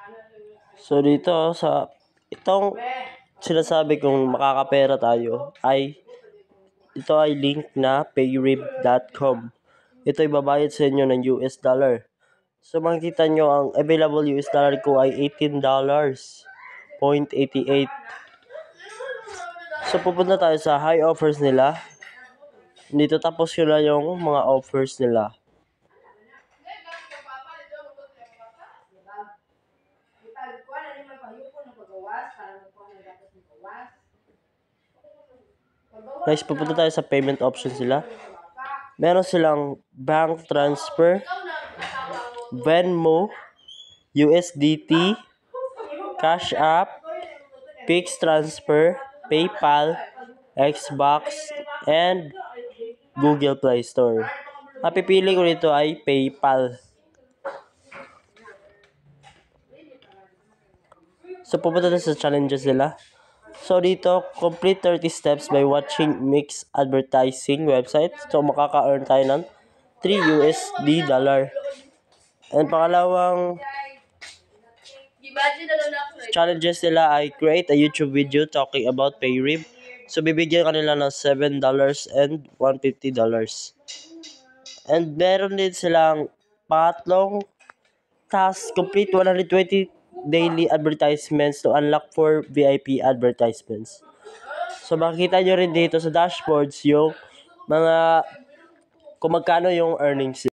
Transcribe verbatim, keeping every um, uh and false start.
So dito sa itong sinasabi kong makakapera tayo ay ito ay link na payrib dot com. Ito ay babayad sa inyo ng U S dollar. So makikita nyo ang available U S dollar ko ay eighteen dollars and eighty-eight. So pupunta tayo sa high offers nila. Dito tapos ko na yung mga offers nila. Guys, pupunta tayo sa payment options nila. Meron silang bank transfer, Venmo, U S D T, Cash App, Pix transfer, PayPal, Xbox, and Google Play Store. Ang pipili ko dito ay PayPal. So pupunta tayo sa challenges nila. So dito, complete thirty steps by watching Mix Advertising website. So makaka-earn tayo ng three U S D dollar. And pangalawang challenges nila ay create a YouTube video talking about payrib. So bibigyan ka nila ng seven dollars and one hundred fifty dollars. And meron din silang pangatlong task, complete one hundred twenty daily advertisements to unlock for V I P advertisements. So makikita nyo rin dito sa dashboards yung mga kung magkano yung earnings.